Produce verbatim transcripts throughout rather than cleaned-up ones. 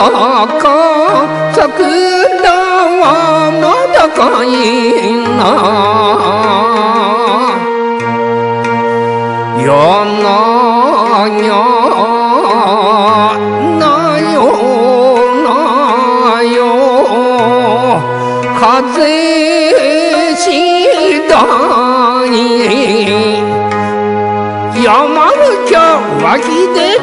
だか桜はまだかいなやなやなよなよ風次第山るきゃ脇で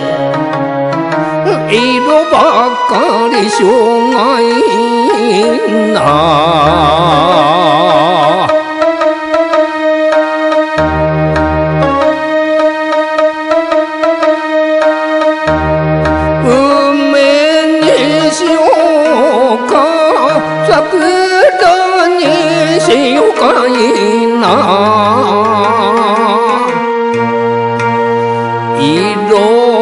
色ばっかりしょうがいな梅にしようか桜にしようかいな色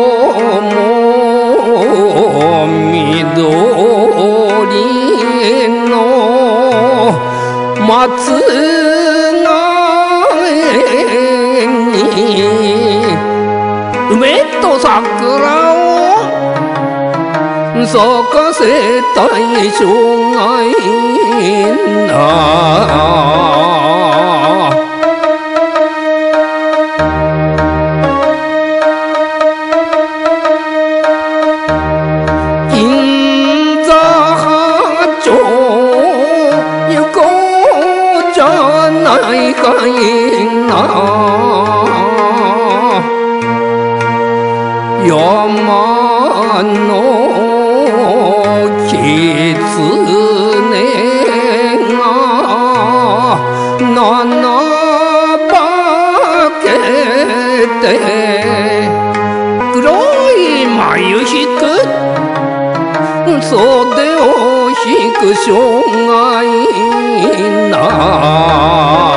も緑の松がに梅と桜を咲かせたい生涯なないかいな山の狐が七化けて黒い眉引く袖を引く生涯な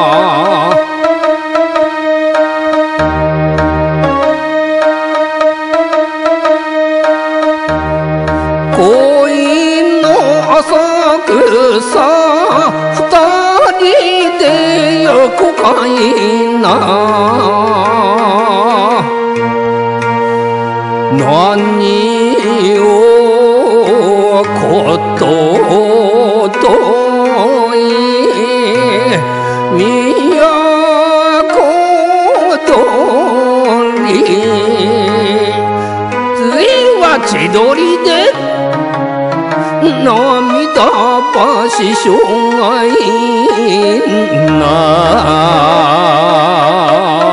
恋の浅草二人でよくかいな何をこととい都通り次は千鳥で涙ばし生涯な